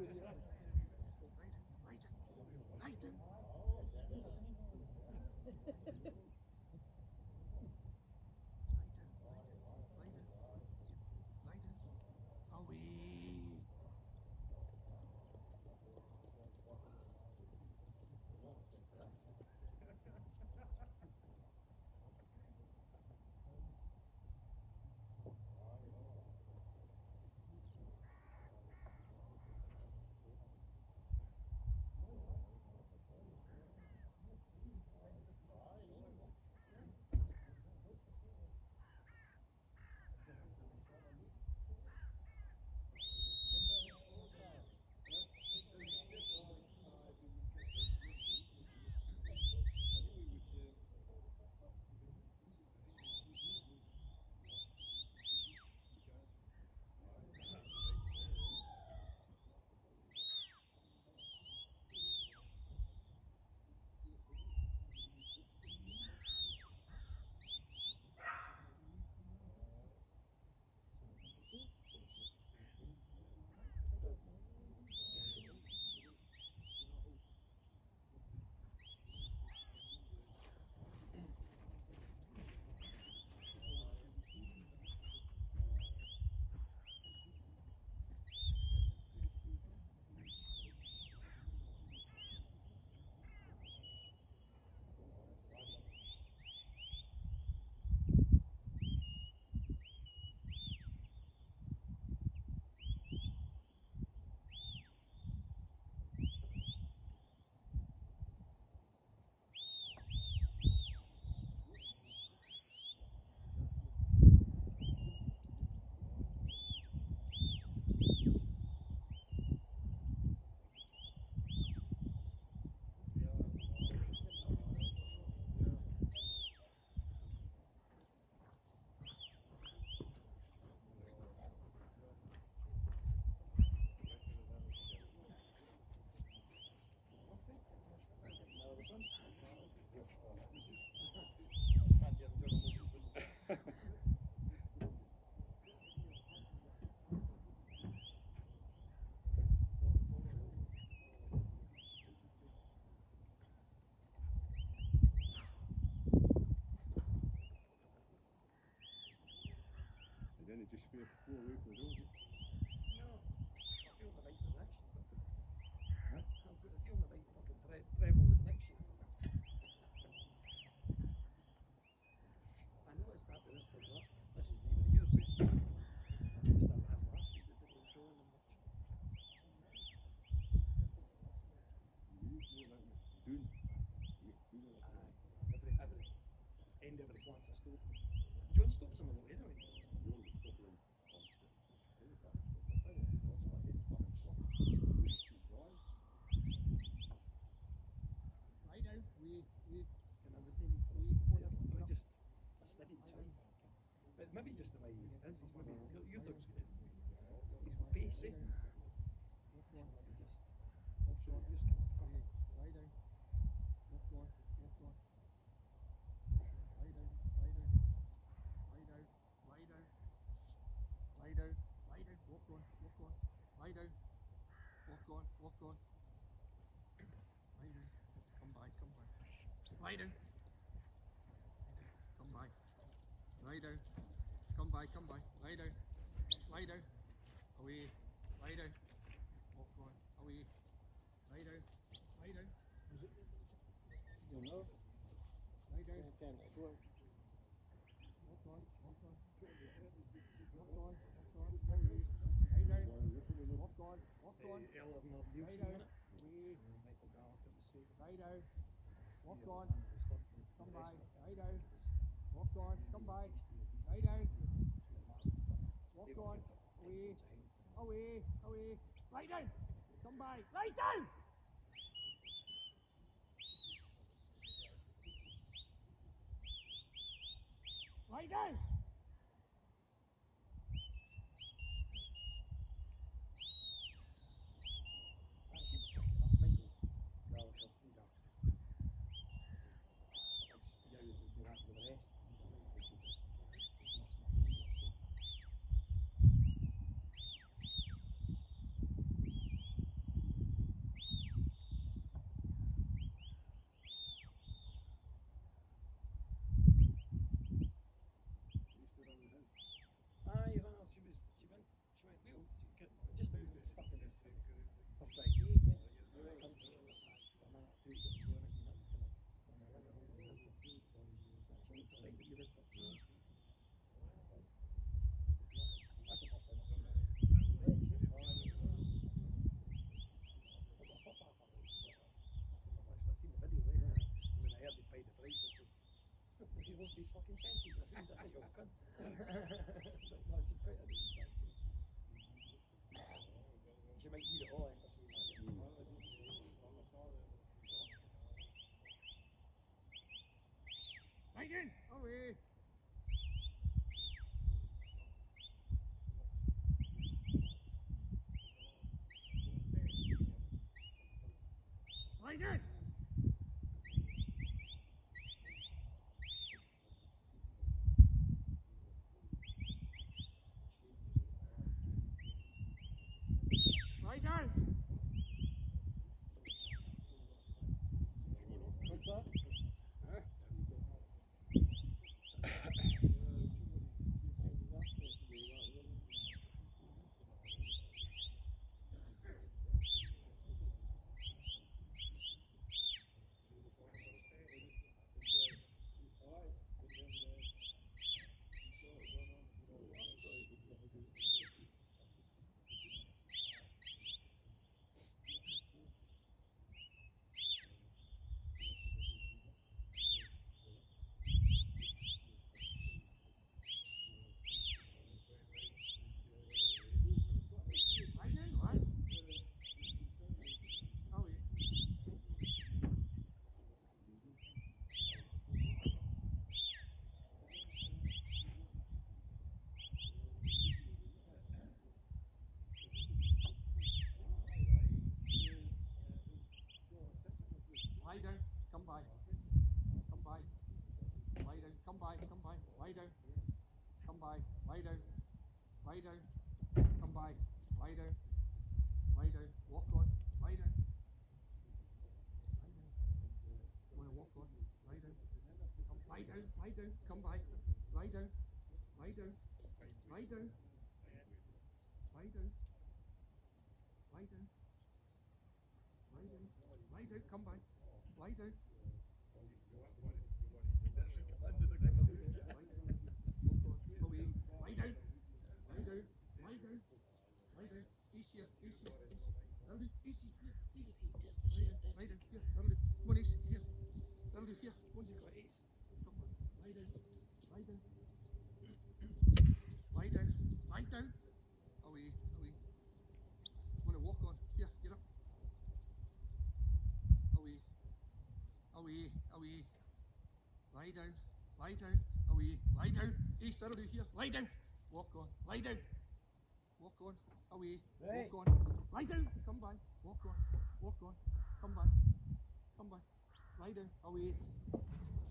Just for 4 weeks, was it? No, I feel the right direction. Huh? I feel the right fucking treble with the next year. I noticed that with this big up. This is the year, see? I noticed that with him last week, that didn't enjoy him much. Doing. Every end every glance I stop. John stops him a lot anyway. And I was named I studied swing. But maybe just the way he is. He's maybe your dog's got he's got pace, eh? Maybe just also just come up. Lie down. Walk on. Lie down. Lie down. Walk on. Lie down. Walk on. Lie down. Come by. Lie down. Come by. Lie down. Come by. Lie down. Away. Lie down. Walk on. Away. Lie down. You know? Lie down. Walk on. Walk on. Lie down. Walk on. Ella Nielsen, Lie down. wasn't it? Michael Gallagher was saying. Lie down. Walk on. Come by. Lie Lie down. Walk on. Come by. Lie down. Walk on. Away. Lie down. Come by. Lie down. Lie down. lost his fucking senses as soon as I hit your cunt. But no, she's quite a decent actually. She might need it all after seeing that. Right in. Away. Right in. Right down. What's that? Right in, right. Away. Lie down. Come by. Come by. Lie down. Come by. Come by. Lie down. Come by. Lie down. Lie down. Come by. Lie down. Lie down. Walk on. Lie down. Lie down. Want to walk on? Lie down. Come. Lie down. Lie down. Come by. Lie down. Lie down. Lie down. Lie down. Lie down. Lie down. Lie down. Come by. Lie down. Away. Lie down. Lie down. Lie down. Lie down. Ace here. Ace here. That'll do. Ace here. Here. See if he does the shit. Lie down. Here. That'll do. Come on, Ace. Here. That'll do. Here. Once he got ace. Come on. Lie down. Lie down. Lie down. Lie down. Away. Away. Want to walk on? Here. Get up. Away. Away. Away. Lie down. Lie down. Away. Lie down. Ace, that'll do. Here. Lie down. Walk on. Lie down. Walk on. Away. Right. Walk on. Lie down. Come by. Walk on. Walk on. Come by. Come by. Lie down. Away.